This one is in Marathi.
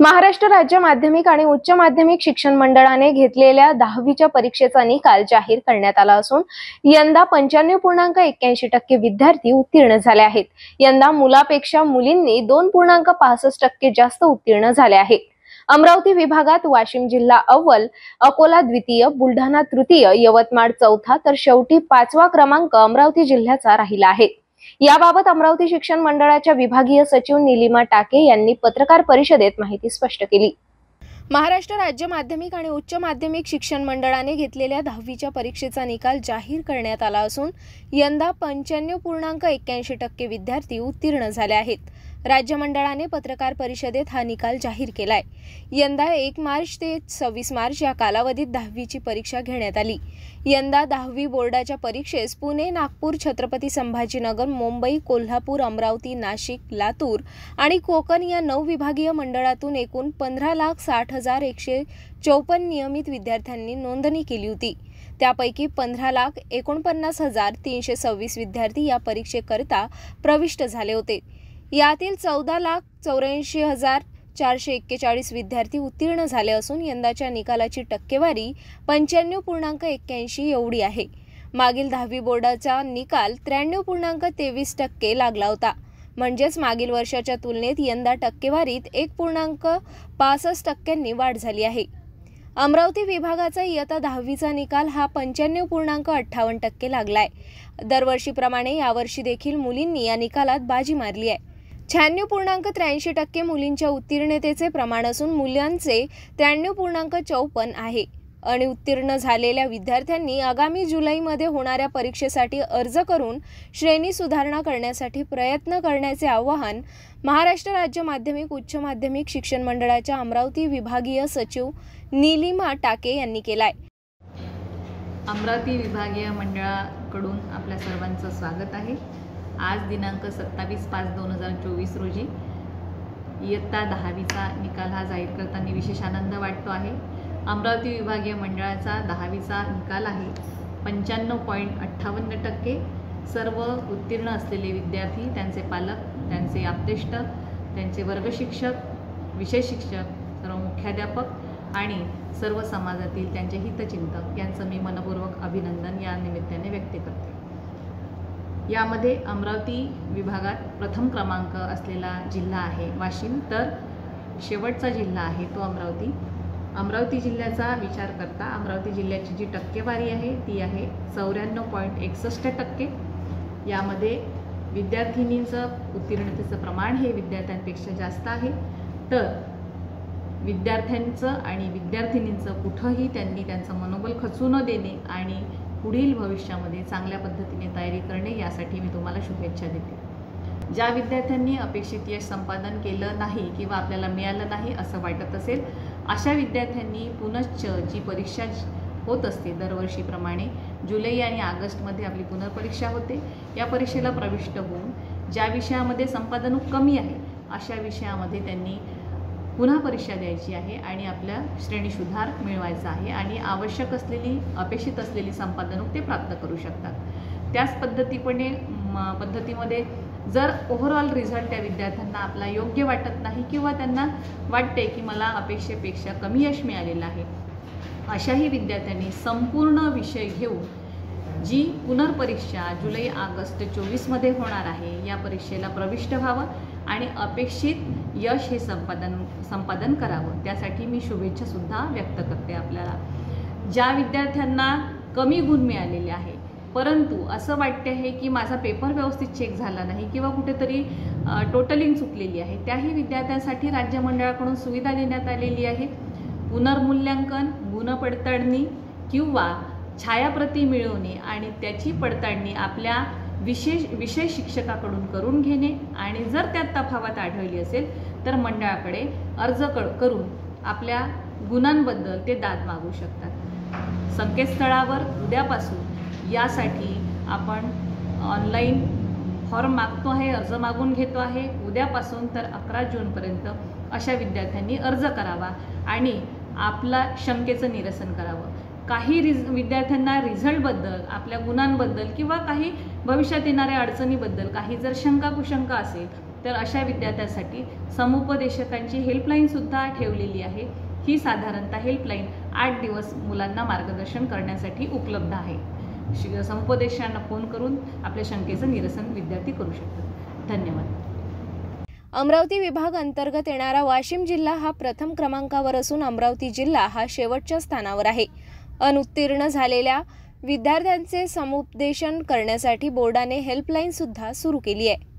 महाराष्ट्र राज्य माध्यमिक आणि उच्च माध्यमिक शिक्षण मंडळाने घेतलेल्या 10वीच्या परीक्षेचा निकाल जाहीर करण्यात आला असून यंदा 95.81% विद्यार्थी उत्तीर्ण झाले आहेत। यंदा मुलापेक्षा मुलींनी 2.65% जास्त उत्तीर्ण झाले आहेत। अमरावती विभागात वाशिम जिल्हा अव्वल, अकोला द्वितीय, बुलढाणा तृतीय, यवतमाळ चौथा तर शेवटी 5वा क्रमांक अमरावती जिल्ह्याचा राहिला आहे। याबाबत अमरावती शिक्षण मंडळाच्या विभागीय सचिव नीलिमा टाके यांनी पत्रकार परिषदेत माहिती स्पष्ट केली। महाराष्ट्र राज्य माध्यमिक आणि उच्च माध्यमिक शिक्षण मंडळाने घेतलेल्या 10वीच्या परीक्षेचा निकाल जाहीर करण्यात आला असून यंदा 95.81% विद्यार्थी उत्तीर्ण झाले आहेत। राज्य मंडळाने पत्रकार परिषदेत हा निकाल जाहीर केलाय। यंदा 1 मार्च ते 26 मार्च या कालावधीत 10वीची परीक्षा घेण्यात आली। यंदा 10वी बोर्डाच्या परीक्षेस पुणे, नागपूर, छत्रपती संभाजीनगर, मुंबई, कोल्हापूर, अमरावती, नाशिक, लातूर आणि कोकण या 9 विभागीय मंडळातून एकूण 15,60,154 नियमित विद्यार्थ्यांनी नोंदणी केली होती। त्यापैकी 15,49,326 विद्यार्थी या परीक्षेकरिता प्रविष्ट झाले होते। यातील 14,84,441 विद्यार्थी उत्तीर्ण झाले असून यंदाच्या निकालाची टक्केवारी 95.81 एवढी आहे। मागील 10वी बोर्डाचा निकाल 93.23% लागला होता। म्हणजेच मागील वर्षाच्या तुलनेत यंदा टक्केवारीत 1.65% वाढ झाली आहे। अमरावती विभागाचा इयत्ता 10वीचा निकाल हा 95.58% लागलाय। दरवर्षीप्रमाणे यावर्षी देखील मुलींनी या निकालात बाजी मारली आहे। 96.83% मुलींच्या उत्तीर्णतेचे प्रमाण असून मुलांचे 93.54% आहे। आणि उत्तीर्ण झालेल्या विद्यार्थ्यांनी आगामी जुलैमध्ये होणाऱ्या परीक्षेसाठी अर्ज करून श्रेणी सुधारणा करण्यासाठी प्रयत्न करण्याचे आवाहन महाराष्ट्र राज्य माध्यमिक उच्च माध्यमिक शिक्षण मंडळाच्या अमरावती विभागीय सचिव नीलिमा टाके यांनी केलाय। अमरावती विभागीय मंडळाकडून आपल्या सर्वांचं स्वागत आहे। आज दिनांक 27/5/2024 रोजी इयत्ता 10वीचा निकाल हा जाहीर करताना विशेष आनंद वाटतो आहे। अमरावती विभागीय मंडळाचा 10वीचा निकाल आहे 95.58%। सर्व उत्तीर्ण असलेले विद्यार्थी, त्यांचे पालक, त्यांचे आप्तेष्ट, त्यांचे वर्ग शिक्षक, विषय शिक्षक, सर्व मुख्याध्यापक आणि सर्व समाजातील त्यांचे हितचिंतक यांचं मी मनपूर्वक अभिनंदन या निमित्ताने व्यक्त करते। यामध्ये अमरावती विभागात प्रथम क्रमांक असलेला जिल्हा आहे वाशिम, तर शेवटचा जिल्हा आहे तो अमरावती। अमरावती जिल्ह्याचा विचार करता अमरावती जिल्ह्याची जी टक्केवारी आहे ती आहे 94.61%। यामध्ये विद्यार्थिनींचं उत्तीर्णतेचं प्रमाण हे विद्यार्थ्यांपेक्षा जास्त आहे। तर विद्यार्थ्यांचं आणि विद्यार्थिनींचं कुठंही त्यांनी त्यांचं मनोबल खचू न देणे आणि पुढील भविष्यामध्ये चांगल्या पद्धतीने तयारी करणे यासाठी मी तुम्हाला शुभेच्छा देते। ज्या विद्यार्थ्यांनी अपेक्षित यश संपादन केलं नाही किंवा आपल्याला मिळालं नाही असं वाटत असेल, अशा विद्यार्थ्यांनी पुनश्च जी परीक्षा होत असते दरवर्षीप्रमाणे जुलै आणि ऑगस्टमध्ये आपली पुनर्परीक्षा होते, या परीक्षेला प्रविष्ट होऊन ज्या विषयामध्ये संपादन कमी आहे अशा विषयामध्ये त्यांनी पुन्हा परीक्षा द्यायची आहे आणि आपल्या श्रेणी सुधार मिळवायचा आहे आणि आवश्यक असलेली अपेक्षित असलेली संपादन ते प्राप्त करू शकतात। त्याच पद्धतीमध्ये जर ओव्हरऑल रिझल्ट त्या विद्यार्थ्यांना आपला योग्य वाटत नाही किंवा त्यांना वाटते की मला अपेक्षेपेक्षा कमी यश मिळालेलं आहे, अशाही विद्यार्थ्यांनी संपूर्ण विषय घेऊन जी पुनर्परीक्षा जुलै ऑगस्ट 24मध्ये होणार आहे या परीक्षेला प्रविष्ट व्हावं आणि अपेक्षित यश हे संपादन करावं। त्यासाठी मी शुभेच्छासुद्धा व्यक्त करते आपल्याला। ज्या विद्यार्थ्यांना कमी गुण मिळालेले आहे परंतु असं वाटते आहे की माझा पेपर व्यवस्थित चेक झाला नाही किंवा कुठेतरी टोटलिंग चुकलेली आहे, त्याही विद्यार्थ्यांसाठी राज्य मंडळाकडून सुविधा देण्यात आलेली आहे। पुनर्मूल्यांकन, गुणपडताळणी किंवा छायाप्रती मिळवणे आणि त्याची पडताळणी आपल्या विषय शिक्षकाकडून करून घेणे आणि जर त्यात तफावत आढळली असेल तर मंडळाकडे अर्ज करून आपल्या गुणांबद्दल ते दाद मागू शकतात। संकेतस्थळावर उद्यापासून यासाठी आपण ऑनलाईन फॉर्म मागतो आहे, अर्ज मागून घेतो आहे। उद्यापासून तर 11 जूनपर्यंत अशा विद्यार्थ्यांनी अर्ज करावा आणि आपला शंकेचं निरसन करावं। काही विद्यार्थ्यांना रिझल्टबद्दल, आपल्या गुणांबद्दल किंवा काही भविष्यात येणाऱ्या अडचणीबद्दल काही जर शंका कुशंका असेल तर अशा विद्यार्थ्यांसाठी समुपदेशकांची हेल्पलाईनसुद्धा ठेवलेली आहे. ही साधारणतः हेल्पलाईन 8 दिवस मुलांना मार्गदर्शन करण्यासाठी उपलब्ध आहे. समुपदेशांना फोन करून आपल्या शंकेचं निरसन विद्यार्थी करू शकतात. धन्यवाद. अमरावती विभाग अंतर्गत येणारा वाशिम जिल्हा हा प्रथम क्रमांकावर असून अमरावती जिल्हा हा शेवटच्या स्थानावर आहे. अनुत्तीर्ण झालेल्या विद्यार्थ्यांचे समुपदेशन करण्यासाठी बोर्डाने हेल्पलाईन सुद्धा सुरू केली आहे.